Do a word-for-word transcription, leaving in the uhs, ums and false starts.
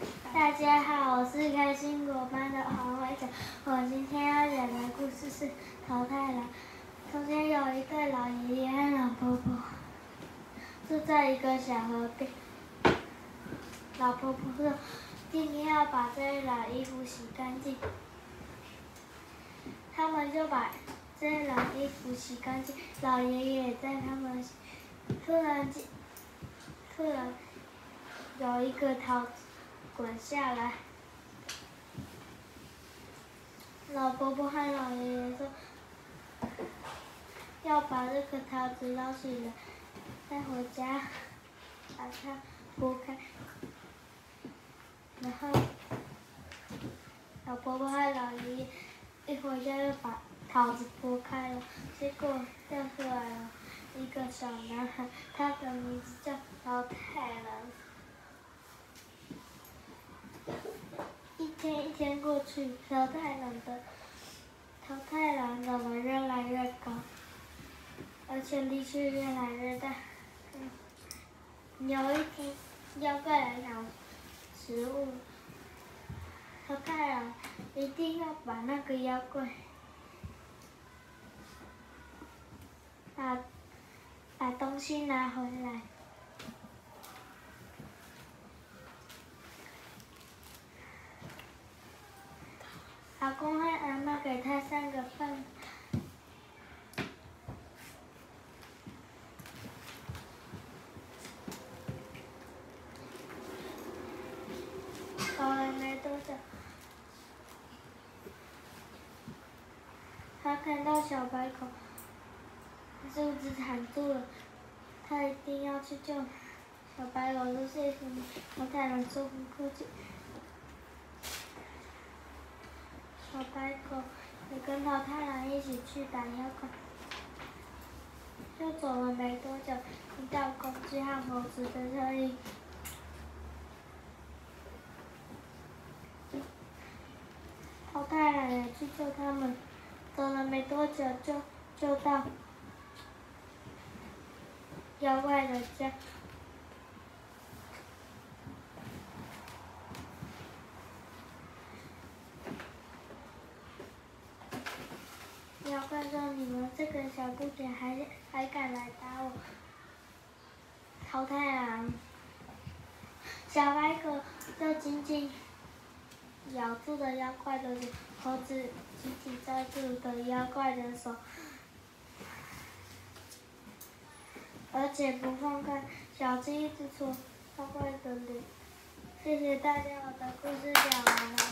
大家好，我是开心果班的黄伟成。我今天要讲的故事是《桃太郎》。从前有一对老爷爷和老婆婆，住在一个小河边。老婆婆说：“今天要把这一篮衣服洗干净。”他们就把这一篮衣服洗干净。老爷爷在他们洗，突然间，突然有一个桃子滚下来。老婆婆和老爷爷说：“要把这个桃子捞起来，带回家，把它剥开。”然后，老婆婆和老爷爷一回家就把桃子剥开了，结果掉出来了一个小男孩，他的名字叫桃太郎。一天一天过去，桃太郎的桃太郎长得越来越高，而且力气越来越大。嗯、有一天，妖怪来抢食物，桃太郎一定要把那个妖怪把把东西拿回来。阿公和阿嬤给他三个饭，搞了没多久，他看到小白狗肚子喊住了，他一定要去救小白狗，就是一副桃太郎说不过去。小白狗也跟桃太郎一起去打妖怪。就走了没多久，听到公鸡和猴子的声音。桃太郎也去救他们，走了没多久就就到妖怪的家。妖怪说：“你们这个小不点还还敢来打我？”桃太郎，小白狗就紧紧咬住了妖怪的手，猴子紧紧抓住了妖怪的手，而且不放开，小鸡一直戳妖怪的脸。谢谢大家，我的故事讲完了。